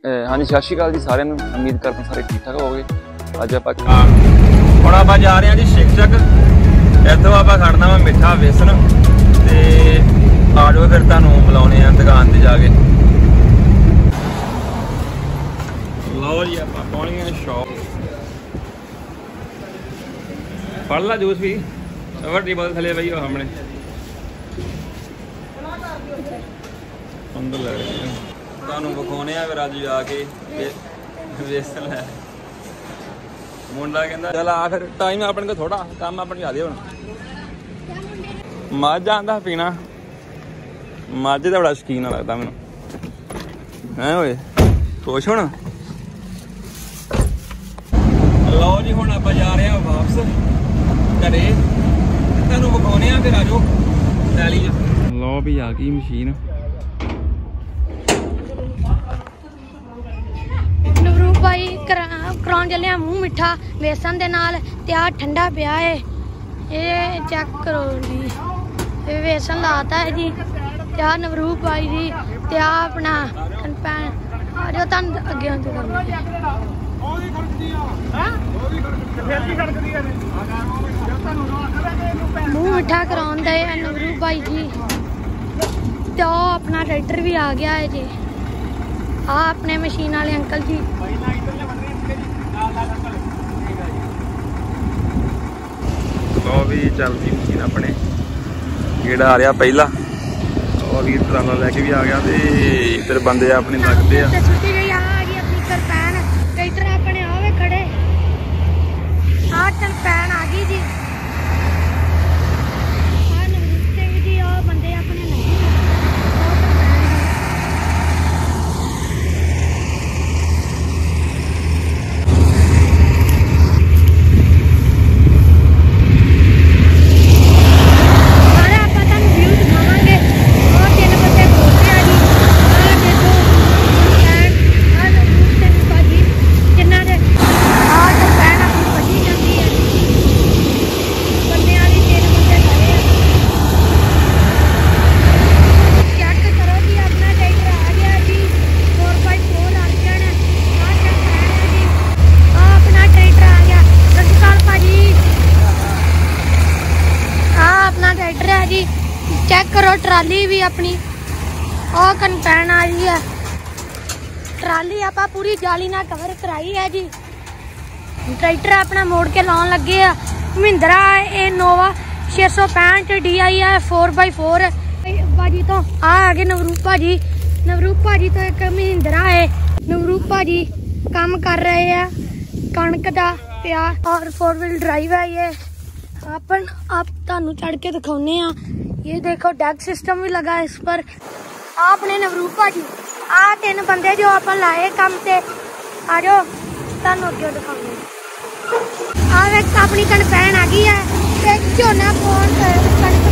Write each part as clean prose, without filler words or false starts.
हाँ जी, सत श्री अकाल जी सारिਆਂ ਨੂੰ। उम्मीद करता सारे ठीक ठाक होगे। अज आप ਹੁਣ ਆਪਾਂ ਜਾ ਰਹੇ ਹਾਂ ਜੀ शिक्षक। ਇੱਥੋਂ ਆਪਾਂ ਖੜਨਾ ਵਾ ਮਿੱਠਾ ਵੇਸਣ ਤੇ ਆ ਜਾਓ ਫਿਰ ਤੁਹਾਨੂੰ ਬੁਲਾਉਣੇ ਆ ਦੁਕਾਨ ਤੇ ਜਾ ਕੇ। ਲਓ ਜੀ ਆਪਾਂ ਪਹੁੰਚ ਗਏ ਸ਼ੌਪ। ਫੜ ਲਾ ਜੂਸ ਵੀ, ਵੱਡੀ ਬੋਤਲ ਥੱਲੇ ਪਈ ਉਹ ਸਾਹਮਣੇ ਅੰਦਰ ਲੈ ਰਹੇ ਤੁਹਾਨੂੰ ਵਿਖਾਉਣੇ ਆ ਫਿਰ ਅੱਜ ਜਾ ਕੇ ਵੇਸਣ ਲੈ। ਮੁੰਡਾ ਕਹਿੰਦਾ ਚੱਲ ਆ ਫਿਰ, ਟਾਈਮ ਆਪਣੇ ਕੋਲ ਥੋੜਾ ਕੰਮ ਆਪਣੇ ਜ਼ਿਆਦਾ ਹੁਣ। ਮੱਝ ਆਂਦਾ ਪੀਣਾ, ਮੱਝ ਦਾ ਬੜਾ ਸ਼ੌਕੀਨ ਲੱਗਦਾ ਮੈਨੂੰ। ਹੈ ਓਏ ਖੁਸ਼ ਹੁਣ। ਲਓ ਜੀ ਹੁਣ ਆਪਾਂ ਜਾ ਰਹੇ ਹਾਂ ਵਾਪਸ ਘਰੇ, ਤੁਹਾਨੂੰ ਵਿਖਾਉਣੇ ਆ ਫਿਰ। ਆ ਜਾਓ ਟੈਲੀ ਚ। ਲਓ ਵੀ ਆ ਗਈ ਮਸ਼ੀਨ। ਨਵਰੂਪ ਭਾਈ ਕਰਾਉਣ ਚੱਲਿਆ ਮੂੰਹ ਮਿੱਠਾ ਵੇਸਣ ਦੇ ਨਾਲ ਤੇ ਆ ਠੰਡਾ ਪਿਆ ਏ। ਇਹ ਚੈੱਕ ਕਰੋ ਜੀ, ਇਹ ਵੇਸਣ ਲਾਤਾ ਹੈ ਜੀ। ਤੇ ਆ ਨਵਰੂਪ ਭਾਈ ਜੀ ਤੇ ਆ ਆਪਣਾ ਭੈਣ ਆ ਜੋ ਤੁਹਾਨੂੰ ਅੱਗੇ ਹੁੰਦੇ ਮੂੰਹ ਮਿੱਠਾ ਕਰਾਉਣ ਦੇ ਨਵਰੂਪ ਭਾਈ ਜੀ। ਤੇ ਉਹ ਆਪਣਾ ਟਰੈਕਟਰ ਵੀ ਆ ਗਿਆ ਹੈ ਜੀ। ਆ ਆਪਣੇ ਮਸ਼ੀਨ ਵਾਲੇ ਅੰਕਲ ਜੀ। ਲਓ ਵੀ ਚੱਲਦੀ ਮਸ਼ੀਨ ਆਪਣੇ। ਜਿਹੜਾ ਆ ਰਿਹਾ ਪਹਿਲਾ ਉਹ ਵੀ ਟਰਾਲਾ ਲੈ ਕੇ ਵੀ ਆ ਗਿਆ ਤੇ ਇੱਧਰ ਬੰਦੇ ਆਪਣੇ ਲੱਗਦੇ ਆ। ਛੁੱਟੀ ਗਈ ਆ ਗਈ ਆਪਣੀ ਕਰਪੈਨ। ਟਰੈਕਟਰ ਆਪਣੇ ਆਵੇ ਖੜੇ। ਆ ਕਰਪੈਨ ਆ ਗਈ ਜੀ। ਆ ਨਵਰੂਪ ਸਿੰਘ ਜੀ ਉਹ ਬੰਦੇ ਆਪਣੇ ਲੱਗੇ। चेक करो ट्राली भी अपनी और कंपैन आ रही है। ट्राली आप पूरी जाली ना कवर कराई है जी। ट्रैक्टर अपना मोड़ के लाने लगे है। महिंद्रा इनोवा 665 DI 4x4 भाजी। तो आ गए नवरूप भाजी। नवरूप भाजी तो एक महिंद्रा है। नवरूप भाजी काम कर रहे हैं कणक का पिया और 4 व्हील ड्राइव है ये। अपन आप तानू चढ़ के दिखाने। ये देखो डेक सिस्टम भी लगा है इस पर। आपने नवरूप भाजी आ 3 बंदे जो अपन लाए काम से। आ जाओ तानू अगे दिखाने। आ एक अपनी कणपैन आ गई है। एक झोना फोन कणक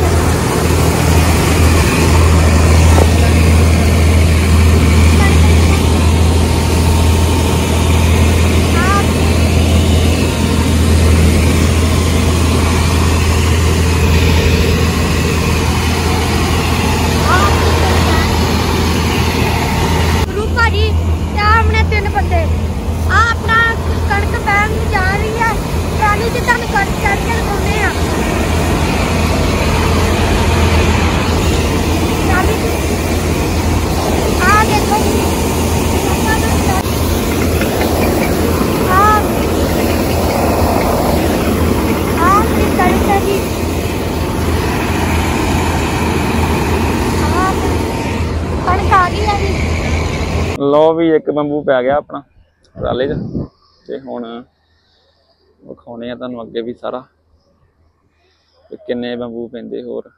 लो भी एक बंबू पै गया अपना ट्राले च। ते हुण विखाउने आ तुहानूं अगे भी सारा किन्ने बंबू पैंदे होर।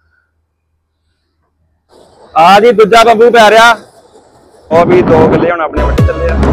आ जी दूजा बंबू पै रहा। और भी 2 किले हुण अपने वट्टे चले आ।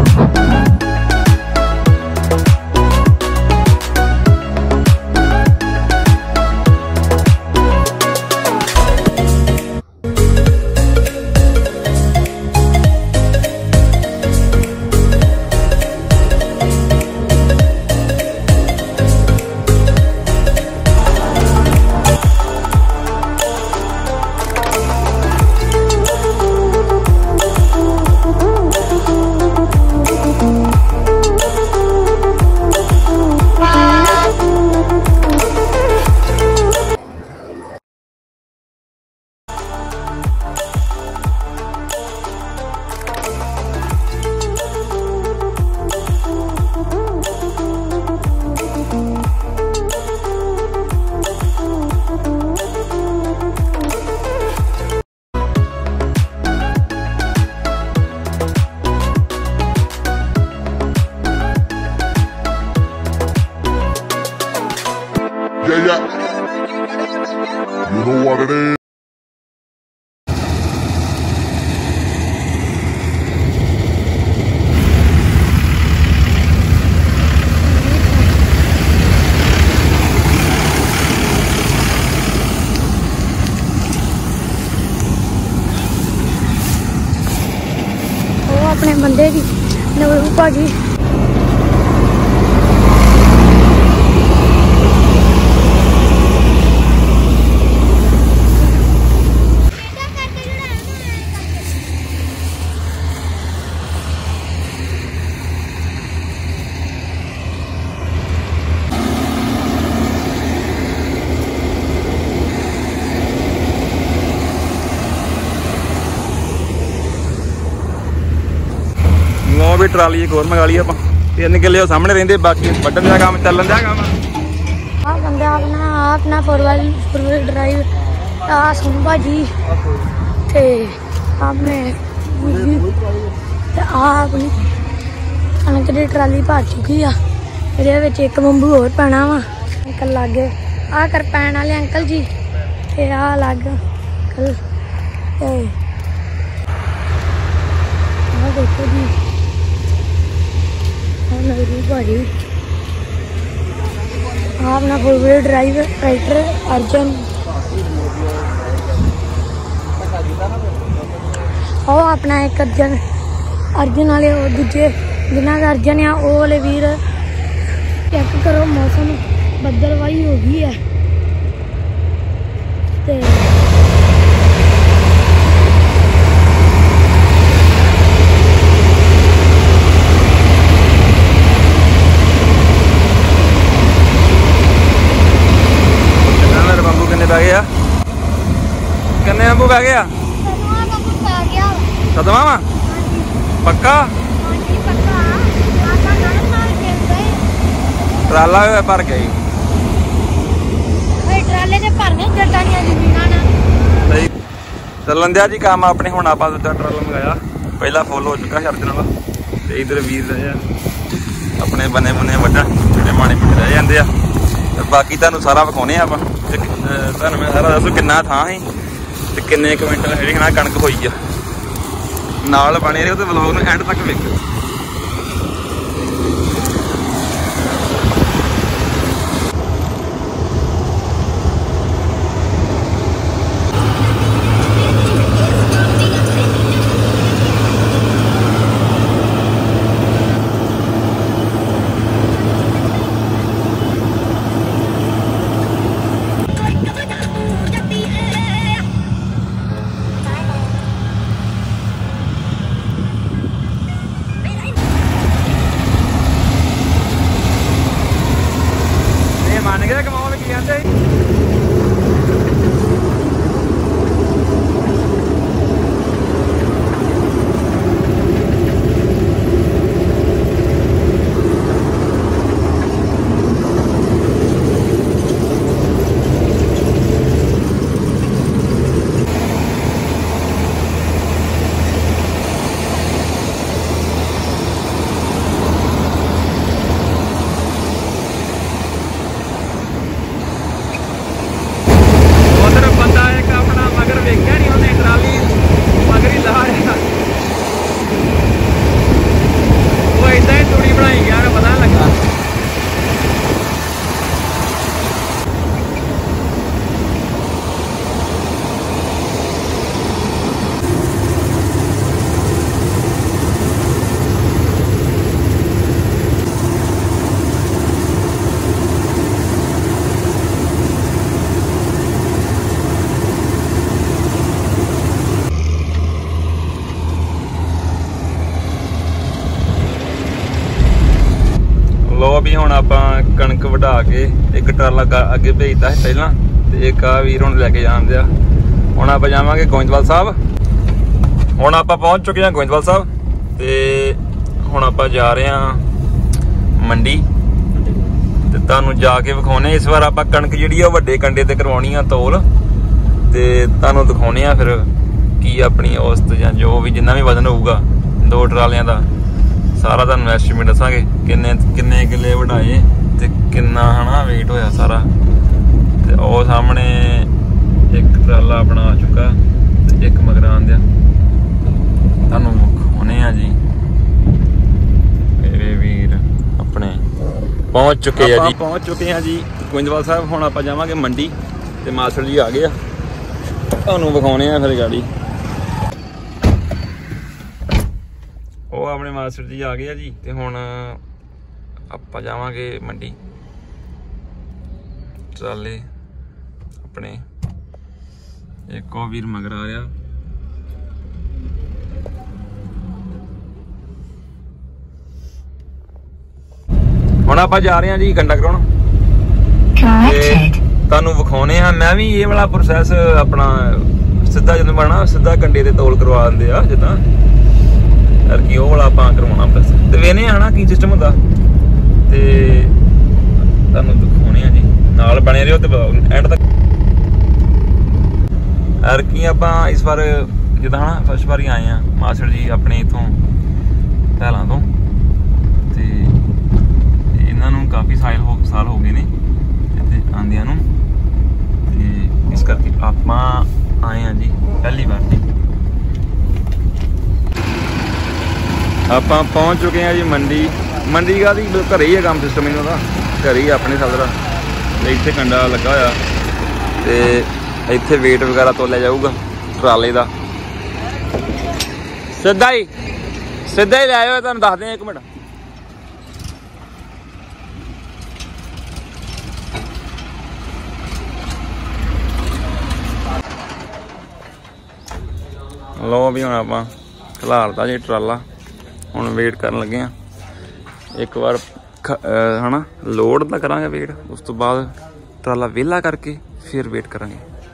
ਨਵਰੂ ਭਾਜੀ ਲੋ ਵੀ ਟਰਾਲੀ ਇੱਕ ਹੋਰ ਮੰਗਾ ਲਈ ਆਪਾਂ 3 ਕਿੱਲੇ ਉਹ ਸਾਹਮਣੇ ਰਹਿੰਦੇ ਬਾਕੀ ਵੱਢਣ ਦਾ ਕੰਮ ਚੱਲਣ ਦਾ ਕੰਮ ਆ ਬੰਦਾ ਆਪਣਾ 4x4 ਡਰਾਈਵ ਆ ਸੁਣ ਭਾਜੀ ਤੇ ਆਪਣੇ ਤੇ ਆਪਣੀ ਕਣਕ ਦੀ ਟਰਾਲੀ ਭਰ ਚੁੱਕੀ ਆ ਇਹਦੇ ਵਿੱਚ ਇੱਕ ਬੰਬੂ ਹੋਰ ਪੈਣਾ ਵਾ ਅੰਕਲ ਲਾਗੇ ਆ ਕਰ ਪੈਣ ਵਾਲੇ ਅੰਕਲ ਜੀ ਤੇ ਆ ਲੱਗ ਅੰਕਲ ਤੇ ਆ ਦੇਖੋ ਜੀ ਨਵਰੂ ਭਾਜੀ ਆਪਣਾ 4x4 ਡਰਾਈਵ ਟਰੈਕਟਰ ਅਰਜਨ ਉਹ ਆਪਣਾ ਇੱਕ ਅਰਜਨ ਵਾਲੇ ਉਹ ਦੂਜੇ ਜਿਨ੍ਹਾਂ ਦਾ ਅਰਜਨ ਆ ਉਹ ਵਾਲੇ ਵੀਰ ਚੈੱਕ ਕਰੋ ਮੌਸਮ ਬੱਦਲਵਾਈ ਹੋ ਗਈ ਹੈ ਤੇ ਬਹਿ ਗਿਆ ਕਿੰਨੇ ਅੰਬੂ ਬਹਿ ਗਿਆ ਸਦਵਾ ਵਾ ਪੱਕਾ ਟਰਾਲਾ ਭਰ ਗਿਆ ਜੀ ਟਰਾਲੇ ਦੇ ਭਰਨੇ ਜੱਟਾਂ ਦੀਆਂ ਜ਼ਮੀਨਾਂ ਨਾਲ ਸਹੀ ਚੱਲਣ ਦਿਆ ਜੀ ਕੰਮ ਆਪਣੇ ਹੁਣ ਆਪਾਂ ਦੂਜਾ ਟਰਾਲਾ ਮੰਗਾਇਆ ਪਹਿਲਾ ਫੁੱਲ ਹੋ ਚੁੱਕਾ ਸ਼ਰਜਨ ਵਾਲਾ ਤੇ ਇਧਰ ਵੀਰ ਰਹੇ ਆ ਆਪਣੇ ਬਨੇ ਵੱਢਣ ਜਿਹੜੇ ਮਾਣੇ ਪਿੱਟ ਰਹਿ ਜਾਂਦੇ ਆ ਤੇ ਬਾਕੀ ਤੁਹਾਨੂੰ ਸਾਰਾ ਵਿਖਾਉਣੇ ਆ ਆਪਾਂ ਤੁਹਾਨੂੰ ਮੈਂ ਸਾਰਾ ਦੱਸੋ ਕਿੰਨਾ ਥਾਂ ਸੀ ਤੇ ਕਿੰਨੇ ਕੁਇੰਟਲ ਜਿਹੜੀ ਨਾ ਕਣਕ ਹੋਈ ਆ ਨਾਲ ਬਣੇ ਰਹੇ ਤੇ ਵਲੌਗ ਨੂੰ ਐਂਡ ਤੱਕ ਵੇਖਿਓ ਮੰਨ ਗਿਆ ਕਮਾਉਣ ਕੀ ਕਹਿੰਦੇ ਲੋ ਵੀ ਹੁਣ ਆਪਾਂ ਕਣਕ ਵਢਾ ਕੇ ਇੱਕ ਟਰਾਲਾ ਅੱਗੇ ਭੇਜਤਾ ਸੀ ਪਹਿਲਾਂ ਤੇ ਇੱਕ ਆ ਵੀਰ ਹੁਣ ਲੈ ਕੇ ਜਾਂਦੇ ਆ ਹੁਣ ਆਪਾਂ ਜਾਵਾਂਗੇ ਗੋਇੰਦਵਾਲ ਸਾਹਿਬ ਹੁਣ ਆਪਾਂ ਪਹੁੰਚ ਚੁੱਕੇ ਹਾਂ ਗੋਇੰਦਵਾਲ ਸਾਹਿਬ ਤੇ ਹੁਣ ਆਪਾਂ ਜਾ ਰਹੇ ਹਾਂ ਮੰਡੀ ਤੇ ਤੁਹਾਨੂੰ ਜਾ ਕੇ ਵਿਖਾਉਣੇ ਇਸ ਵਾਰ ਆਪਾਂ ਕਣਕ ਜਿਹੜੀ ਆ ਵੱਡੇ ਕੰਡੇ ਤੇ ਕਰਵਾਉਣੀ ਆ ਤੋਲ ਤੇ ਤੁਹਾਨੂੰ ਦਿਖਾਉਣੇ ਆ ਫਿਰ ਕੀ ਆਪਣੀ ਔਸਤ ਜਾਂ ਜੋ ਵੀ ਜਿੰਨਾ ਵੀ ਵਜ਼ਨ ਹੋਊਗਾ 2 ਟਰਾਲਿਆਂ ਦਾ ਸਾਰਾ ਤੁਹਾਨੂੰ ਐਸਟੀਮੇਟ ਦੱਸਾਂਗੇ ਕਿੰਨੇ ਕਿੱਲੇ ਵਢਾਏ ਤੇ ਕਿੰਨਾ ਹਨਾ weight ਹੋਇਆ ਸਾਰਾ ਤੇ ਉਹ ਸਾਹਮਣੇ ਇੱਕ ਟਰਾਲਾ ਆਪਣਾ ਆ ਚੁੱਕਾ ਤੇ ਇੱਕ ਮਗਰਾਂ ਦਿਆ ਤੁਹਾਨੂੰ ਵਿਖਾਉਣੇ ਆ ਜੀ ਮੇਰੇ ਵੀਰ ਆਪਣੇ ਪਹੁੰਚ ਚੁੱਕੇ ਆ ਜੀ ਗੋਇੰਦਵਾਲ ਸਾਹਿਬ ਹੁਣ ਆਪਾਂ ਜਾਵਾਂਗੇ ਮੰਡੀ ਤੇ ਮਾਸਟਰ ਜੀ ਆ ਗਏ ਆ ਤੁਹਾਨੂੰ ਵਿਖਾਉਣੇ ਆ ਫਿਰ ਗਾੜੀ ਉਹ ਆਪਣੇ ਆਪਣੇ ਮਾਸਟਰ ਜੀ ਆ ਗਏ ਆ ਜੀ ਤੇ ਹੁਣ ਆਪਾਂ ਜਾਵਾਂਗੇ ਮੰਡੀ। ਟਰਾਲੇ ਆਪਣੇ ਇੱਕ ਉਹ ਵੀਰ ਮਗਰ ਆ ਰਿਹਾ। ਹੁਣ ਆਪਾਂ ਜਾ ਰਹੇ ਹਾਂ ਜੀ ਕੰਡਾ ਕਰਾਉਣ ਤੇ ਤੁਹਾਨੂੰ ਵਿਖਾਉਣੇ ਆ। ਮੈਂ ਵੀ ਇਹ ਵਾਲਾ ਪ੍ਰੋਸੈਸ ਆਪਣਾ ਸਿੱਧਾ ਜਦੋਂ ਬਣਨਾ ਸਿੱਧਾ ਕੰਡੇ ਤੇ ਤੋਲ ਕਰਵਾ ਦਿੰਦੇ ਆ ਜਿੱਦਾਂ ਯਾਰ ਕੀ ਉਹ ਵਾਲਾ ਆਪਾਂ ਕਰਵਾਉਣਾ ਬਸ ਤੇ ਵੇਨੇ ਹਨਾ ਕੀ ਸਿਸਟਮ ਹੁੰਦਾ ਤੇ ਤੁਹਾਨੂੰ ਦਿਖਾਉਣੇ ਆ ਜੀ। ਨਾਲ ਬਣੇ ਰਹੋ ਤੇ ਐਂਡ ਤੱਕ। ਯਾਰ ਕੀ ਆਪਾਂ ਇਸ ਵਾਰ ਜਿੱਦਾਂ ਹਨਾ ਫਸਟ ਵਾਰੀ ਆਏ ਆ ਮਾਸਟਰ ਜੀ ਆਪਣੇ ਇਥੋਂ ਪਹਿਲਾਂ ਤੋਂ ਤੇ ਇਹਨਾਂ ਨੂੰ ਕਾਫੀ ਸਾਲ ਹੋ ਗਏ ਨੇ ਇੱਥੇ ਆਂਦਿਆਂ ਨੂੰ ਤੇ ਇਸ ਕਰਕੇ ਆਪਾਂ ਆਏ ਆ ਜੀ ਪਹਿਲੀ ਵਾਰ ਤੇ। ਆਪਾਂ ਪਹੁੰਚ ਚੁੱਕੇ ਆ ਜੀ ਮੰਡੀ ਦਾ ਦੀ ਘਰੇ ਹੀ ਹੈ ਕੰਮ ਸਿਸਟਮ ਇਹਨਾਂ ਦਾ ਘਰੇ ਹੀ ਆਪਣੇ ਸਾਲ ਦਾ ਤੇ ਇੱਥੇ ਕੰਡਾ ਲੱਗਾ ਹੋਇਆ ਤੇ ਇੱਥੇ ਵੇਟ ਵਗੈਰਾ ਤੋਲਿਆ ਜਾਊਗਾ ਟਰਾਲੇ ਦਾ। ਸਿੱਧਾ ਹੀ ਲੈ ਆਇਓ ਤੁਹਾਨੂੰ ਦੱਸਦੇ ਆ 1 ਮਿੰਟ। ਲੋ ਵੀ ਹੁਣ ਆਪਾਂ ਖਲਾਰਦਾ ਜੀ ਟਰਾਲਾ। ਹੁਣ ਵੇਟ ਕਰਨ ਲੱਗੇ ਆ ਇੱਕ ਵਾਰ ਹਨਾ ਲੋਡ ਤਾਂ ਕਰਾਂਗੇ ਵੇਟ ਉਸ ਤੋਂ ਬਾਅਦ ਟਰਾਲਾ ਵਿਹਲਾ ਕਰਕੇ ਫਿਰ ਵੇਟ ਕਰਾਂਗੇ।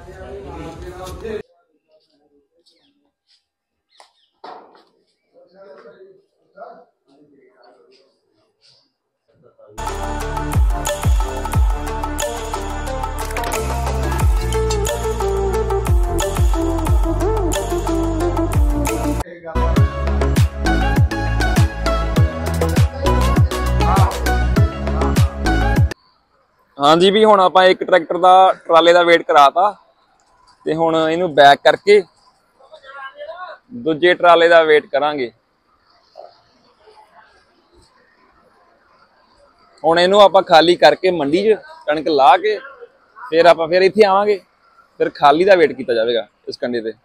ਹਾਂਜੀ ਵੀ ਹੁਣ ਆਪਾਂ ਇੱਕ ਟਰੈਕਟਰ ਦਾ ਟਰਾਲੇ ਦਾ ਵੇਟ ਕਰਾਤਾ ਤੇ ਹੁਣ ਇਹਨੂੰ ਬੈਕ ਕਰਕੇ ਦੂਜੇ ਟਰਾਲੇ ਦਾ ਵੇਟ ਕਰਾਂਗੇ। ਹੁਣ ਇਹਨੂੰ ਆਪਾਂ ਖਾਲੀ ਕਰਕੇ ਮੰਡੀ 'ਚ ਕਣਕ ਲਾ ਕੇ ਫਿਰ ਆਪਾਂ ਫਿਰ ਇੱਥੇ ਆਵਾਂਗੇ ਫਿਰ ਖਾਲੀ ਦਾ ਵੇਟ ਕੀਤਾ ਜਾਵੇਗਾ ਇਸ ਕੰਡੇ ਤੇ।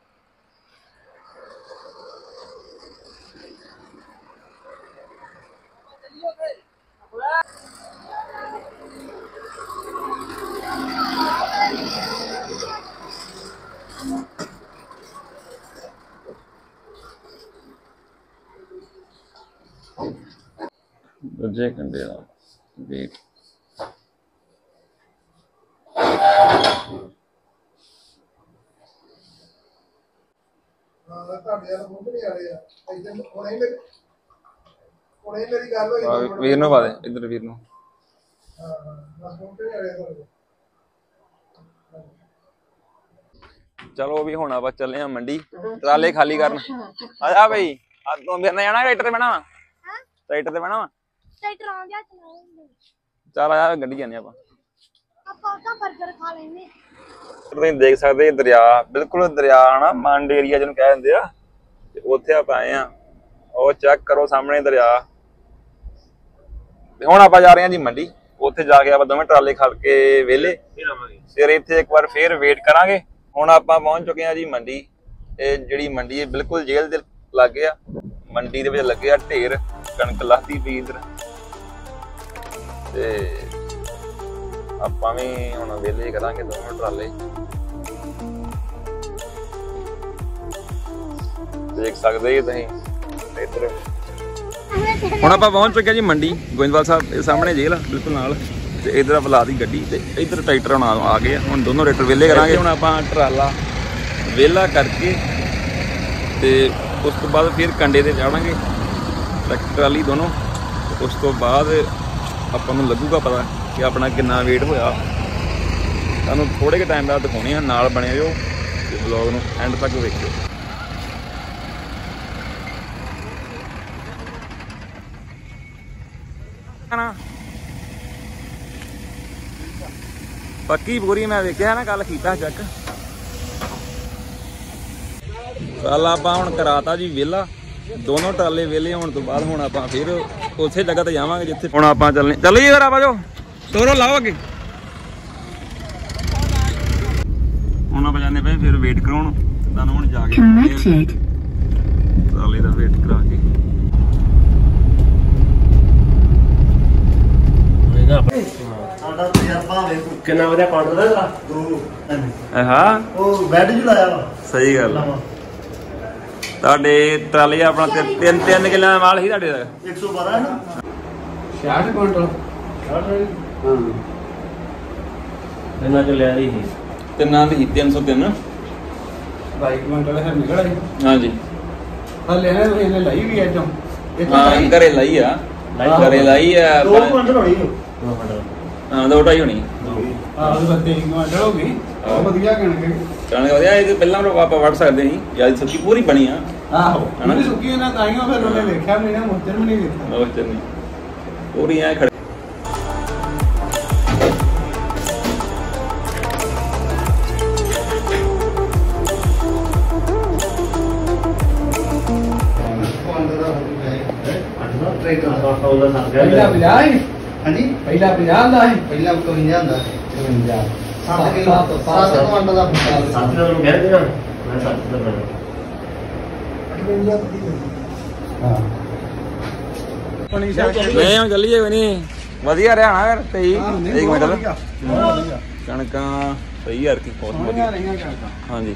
ਦੂਜੇ ਕੰਡੇ ਦਾ ਵੇਟ ਵੀਰ ਨੂੰ ਪਾ ਦੇ ਇੱਧਰ ਵੀਰ ਨੂੰ। ਚਲੋ ਵੀ ਹੁਣ ਆਪਾਂ ਚੱਲੇ ਆ ਮੰਡੀ ਟਰਾਲੇ ਖਾਲੀ ਕਰਨ। ਆ ਬਈ ਆ ਤੂੰ ਮੇਰੇ ਨਾਲ ਜਾਣਾ ਟਰੈਕਟਰ ਤੇ ਬਹਿਣਾ ਵਾ? ਟਰੈਕਟਰ ਤੇ ਬਹਿਣਾ ਵਾ? ਟਰੈਕਟਰ ਆਉਂਦਾ ਚਲਾਉਂਦੇ ਚੱਲ ਆ ਗੱਡੀ ਜਾਂਦੇ ਆਪਾਂ ਤਾਂ 버ਗਰ ਖਾ ਲੈਨੇ। ਤੁਸੀਂ ਦੇਖ ਸਕਦੇ ਦਰਿਆ ਬਿਲਕੁਲ ਦਰਿਆ ਨਾ ਮੰਡ ਏਰੀਆ ਜਿਹਨੂੰ ਕਹਿ ਦਿੰਦੇ ਆ ਤੇ ਉੱਥੇ ਆਪਾਂ ਆਏ ਆ। ਉਹ ਚੈੱਕ ਕਰੋ ਸਾਹਮਣੇ ਦਰਿਆ ਤੇ ਹੁਣ ਆਪਾਂ ਜਾ ਰਹੇ ਹਾਂ ਜੀ ਮੰਡੀ। ਉੱਥੇ ਜਾ ਕੇ ਆਪਾਂ ਦੋਵੇਂ ਟਰਾਲੇ ਖਲ ਕੇ ਵਿਹਲੇ ਫਿਰ ਇੱਥੇ ਇੱਕ ਵਾਰ ਫੇਰ ਵੇਟ ਕਰਾਂਗੇ। ਹੁਣ ਆਪਾਂ ਪਹੁੰਚ ਚੁੱਕੇ ਹਾਂ ਜੀ ਮੰਡੀ। ਇਹ ਜਿਹੜੀ ਮੰਡੀ ਹੈ ਬਿਲਕੁਲ ਜੇਲ੍ਹ ਦੇ ਲਾਗੇ ਆ। ਮੰਡੀ ਦੇ ਵਿੱਚ ਲੱਗੇ ਆ ਢੇਰ ਕਣਕ ਲਾਤੀ ਪਈ ਇੱਧਰ ਤੇ ਆਪਾਂ ਵੀ ਹੁਣ ਵਿਹਲੇ ਕਰਾਂਗੇ ਦੋਵੇਂ ਟਰਾਲੇ। ਦੇਖ ਸਕਦੇ ਜੀ ਤੁਸੀਂ ਇੱਧਰ। ਹੁਣ ਆਪਾਂ ਪਹੁੰਚ ਚੁੱਕੇ ਜੀ ਮੰਡੀ ਗੋਇੰਦਵਾਲ ਸਾਹਿਬ ਦੇ ਸਾਹਮਣੇ ਜੇਲ੍ਹ ਆ ਬਿਲਕੁਲ ਨਾਲ ਤੇ ਇੱਧਰ ਆਪਾਂ ਲਾ ਦੀ ਗੱਡੀ ਤੇ ਇੱਧਰ ਟਰੈਕਟਰ ਹੁਣ ਆ ਗਏ ਆ। ਹੁਣ ਦੋਨੋਂ ਟਰੈਕਟਰ ਵਿਹਲੇ ਕਰਾਂਗੇ। ਹੁਣ ਆਪਾਂ ਟਰਾਲਾ ਵਿਹਲਾ ਕਰਕੇ ਤੇ ਉਸ ਤੋਂ ਬਾਅਦ ਫਿਰ ਕੰਡੇ ਤੇ ਚਾੜਾਂਗੇ ਟਰੈਕਟਰ ਟਰਾਲੀ ਦੋਨੋਂ। ਉਸ ਤੋਂ ਬਾਅਦ ਆਪਾਂ ਨੂੰ ਲੱਗੂਗਾ ਪਤਾ ਕਿ ਆਪਣਾ ਕਿੰਨਾ ਵੇਟ ਹੋਇਆ। ਤੁਹਾਨੂੰ ਥੋੜੇ ਜਿਹੇ ਟਾਈਮ ਬਾਅਦ ਦਿਖਾਉਣੇ ਆ। ਨਾਲ ਬਣੇ ਰਹੋ ਤੇ ਵਲੌਗ ਨੂੰ ਐਂਡ ਤੱਕ ਵੇਖਿਓ। ਪੱਕੀ ਪੂਰੀ ਮੈਂ ਵੇਖਿਆ ਨਾ ਕੱਲ ਕੀਤਾ ਚੈੱਕ। ਕੱਲ ਆਪਾਂ ਹੁਣ ਕਰਾਤਾ ਜੀ ਵਿਹਲਾ ਦੋਨੋਂ ਟਰਾਲੇ ਵਿਹਲੇ ਹੋਣ ਤੋਂ ਬਾਅਦ ਹੁਣ ਆਪਾਂ ਫਿਰ ਉਸੇ ਜਗ੍ਹਾ ਤੇ ਜਾਵਾਂਗੇ ਜਿੱਥੇ ਹੁਣ ਆਪਾਂ ਚੱਲਣੇ। ਚੱਲੋ ਜੀ ਫਿਰ ਆਪਾਂ ਜੋ ਤੋਰੋ ਲਾਓ ਅੱਗੇ। ਹੁਣ ਆਪਾਂ ਜਾਂਦੇ ਪਏ ਫਿਰ ਵੇਟ ਕਰਾਉਣ। ਤੁਹਾਨੂੰ ਹੁਣ ਜਾ ਕੇ ਟਰਾਲੇ ਦਾ ਵੇਟ ਕਰਾ ਕੇ ਕਿੰਨਾ ਵਧੀਆ ਕਾਊਂਟਰ ਦਾ ਹਾਂ ਉਹ ਬੈੱਡ ਚ ਲਾਇਆ ਵਾ ਸਹੀ ਗੱਲ ਆ। ਤੁਹਾਡੇ ਟਰਾਲੀ ਆਪਣਾ 3 ਕਿੱਲਿਆਂ ਦਾ ਮਾਲ ਸੀ ਤੁਹਾਡੇ ਦਾ 112 ਹੈ ਨਾ 66 ਕੁਇੰਟਲ ਹਾਂ ਇਹਨਾਂ ਚ ਲਿਆ ਹੀ ਤਿੰਨਾਂ ਦੀ 303 22 ਕੁਇੰਟਲ ਹੈ ਨਿਕਲ ਆਈ ਹਾਂਜੀ ਹਲੇ ਇਹਨੇ ਲਈ ਵੀ ਅੱਜ ਹਾਂ ਘਰੇ ਲਾਈ ਆ ਘਰੇ ਲਾਈ ਆ 2 ਕੁਇੰਟਲ ਹੋਣੀ ਹਾਂ 2.5 ਹੋਣੀ ਆਹ ਉਹ 23 ਕੁਇੰਟਲ ਹੋ ਗਈ ਬਹੁਤ ਵਧੀਆ ਕਣਕ ਕਣਕ ਵਧੀਆ ਇਹ ਪਹਿਲਾਂ ਆਪਾਂ ਵੱਢ ਸਕਦੇ ਸੀ ਯਾਦ ਸੱਚੀ ਪੂਰੀ ਬਣੀ ਆ ਆਹੋ ਉਹਨੇ ਸੁੱਕੀ ਨਾ ਤਾਈਓ ਫਿਰ ਉਹਨੇ ਵੇਖਿਆ ਵੀ ਨਾ ਮੁੱਚਰ ਵੀ ਨਹੀਂ ਵੇਖਿਆ ਉਹ ਚੰਨੀ ਪੂਰੀ ਐ ਖੜੀ ਪਹਿਲਾ 50 ਹੀ ਹਾਂਜੀ ਪਹਿਲਾ 50 ਦਾ ਹੈ ਪਹਿਲਾਂ 52 ਹੁੰਦਾ 52 7 ਕਿਲੋ 7 ਕੁਇੰਟਲ ਦਾ 7 ਕਿਲੋ ਨੂੰ ਕਹਿੰਦੇ ਨਾ ਮੈਂ 7 ਕਿਲੋ ਬਣਾ ਹਾਂ ਪਣੀ ਨਹੀਂ ਹੁਣ ਚੱਲੀਏ ਕੋਈ ਨਹੀਂ ਵਧੀਆ ਰਿਹਾ ਨਾ ਫਿਰ ਸਹੀ ਇੱਕ ਮਿੰਟ ਕਣਕਾਂ ਸਹੀ ਯਾਰ ਕੀ ਬਹੁਤ ਵਧੀਆ ਹਾਂਜੀ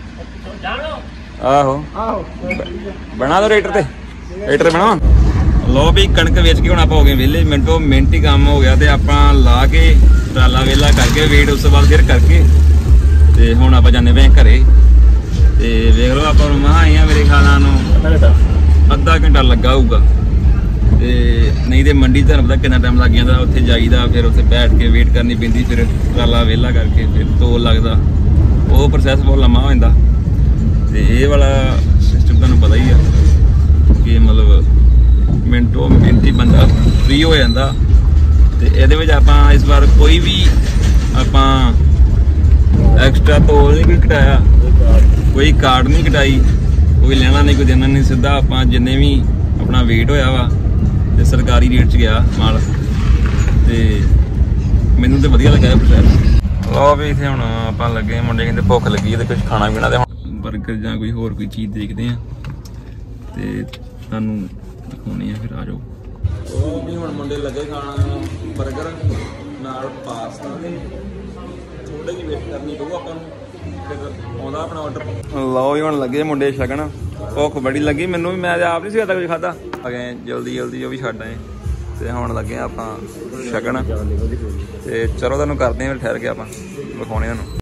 ਆਹੋ ਬਣਾ ਦੋ ਰੇਟਰ ਤੇ ਬਣਾ ਲੋ ਵੀ ਕਣਕ ਵੇਚ ਕੇ ਹੁਣ ਆਪਾਂ ਹੋ ਗਏ ਵਿਹਲੇ ਮਿੰਟੋ ਮਿੰਟ ਹੀ ਕੰਮ ਹੋ ਗਿਆ ਤੇ ਆਪਾਂ ਲਾ ਕੇ ਟਰਾਲਾ ਵੇਲਾ ਕਰਕੇ ਵੇਟ ਉਸ ਤੋਂ ਬਾਅਦ ਫਿਰ ਕਰਕੇ ਤੇ ਹੁਣ ਆਪਾਂ ਜਾਂਦੇ ਪਏ ਘਰੇ ਤੇ ਵੇਖ ਲਓ ਆਪਾਂ ਨੂੰ ਆਏ ਆ ਮੇਰੇ ਖਿਆਲਾਂ ਨੂੰ ਅੱਧਾ ਘੰਟਾ ਲੱਗਾ ਹੋਊਗਾ ਤੇ ਨਹੀਂ ਤੇ ਮੰਡੀ ਤੁਹਾਨੂੰ ਪਤਾ ਕਿੰਨਾ ਟਾਈਮ ਲੱਗ ਜਾਂਦਾ ਉੱਥੇ ਜਾਈਦਾ ਫਿਰ ਉੱਥੇ ਬੈਠ ਕੇ ਵੇਟ ਕਰਨੀ ਪੈਂਦੀ ਫਿਰ ਟਰਾਲਾ ਵੇਲਾ ਕਰਕੇ ਫਿਰ ਤੋਲ ਲੱਗਦਾ ਉਹ ਪ੍ਰੋਸੈਸ ਬਹੁਤ ਲੰਮਾ ਹੋ ਜਾਂਦਾ ਤੇ ਇਹ ਵਾਲਾ ਸਿਸਟਮ ਤੁਹਾਨੂੰ ਪਤਾ ਹੀ ਆ ਕਿ ਮਤਲਬ ਮਿੰਟੋ ਮਿੰਟ ਹੀ ਬੰਦਾ ਫ੍ਰੀ ਹੋ ਜਾਂਦਾ ਤੇ ਇਹਦੇ ਵਿੱਚ ਆਪਾਂ ਇਸ ਵਾਰ ਕੋਈ ਵੀ ਆਪਾਂ ਐਕਸਟਰਾ ਤੋਲ ਨਹੀਂ ਕੋਈ ਘਟਾਇਆ ਕੋਈ ਕਾਰਡ ਨਹੀਂ ਘਟਾਈ ਕੋਈ ਲੈਣਾ ਨਹੀਂ ਕੋਈ ਦੇਣਾ ਨਹੀਂ ਸਿੱਧਾ ਆਪਾਂ ਜਿੰਨੇ ਵੀ ਆਪਣਾ ਵੇਟ ਹੋਇਆ ਵਾ ਤੇ ਸਰਕਾਰੀ ਰੇਟ 'ਚ ਗਿਆ ਮਾਲ ਤੇ ਮੈਨੂੰ ਤੇ ਵਧੀਆ ਲੱਗਾ ਪ੍ਰੋਸੈਸ ਲਓ ਵੀ ਇੱਥੇ ਹੁਣ ਆਪਾਂ ਲੱਗੇ ਮੁੰਡੇ ਕਹਿੰਦੇ ਭੁੱਖ ਲੱਗੀ ਤੇ ਕੁਝ ਖਾਣਾ ਪੀਣਾ ਤੇ ਹੁਣ ਬਰਗਰ ਜਾਂ ਕੋਈ ਹੋਰ ਕੋਈ ਚੀਜ਼ ਦੇਖਦੇ ਆ ਤੇ ਤੁਹਾਨੂੰ ਦਿਖਾਉਣੀ ਆ ਫਿਰ ਆ ਜਾਓ ਉਹ ਵੀ ਹੁਣ ਮੁੰਡੇ ਲੱਗੇ ਖਾਣਾ ਬਰਗਰ ਨਾਲ ਪਾਸਤਾ ਥੋੜੀ ਜਿਹੀ ਵੇਟ ਕਰਨੀ ਪਊ ਆਪਾਂ ਨੂੰ ਫਿਰ ਆਉਂਦਾ ਆਪਣਾ ਆਰਡਰ ਲਓ ਵੀ ਹੁਣ ਲੱਗੇ ਮੁੰਡੇ ਛਕਣ ਭੁੱਖ ਬੜੀ ਲੱਗੀ ਮੈਨੂੰ ਵੀ ਮੈਂ ਆਪ ਨਹੀਂ ਸੀ ਕੁਝ ਖਾਦਾ ਅਗੇ ਜਲਦੀ ਉਹ ਵੀ ਛੱਡ ਆਏ ਤੇ ਹੁਣ ਲੱਗੇ ਆਪਾਂ ਛਕਣ ਤੇ ਚਲੋ ਤੁਹਾਨੂੰ ਕਰਦੇ ਆ ਫਿਰ ਠਹਿਰ ਕੇ ਆਪਾਂ ਵਿਖਾਉਣੇ ਤੁਹਾਨੂੰ